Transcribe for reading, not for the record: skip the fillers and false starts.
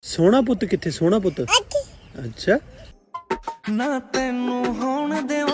सोना पुत किथे सोना पुत अच्छा ना तेनू होण दे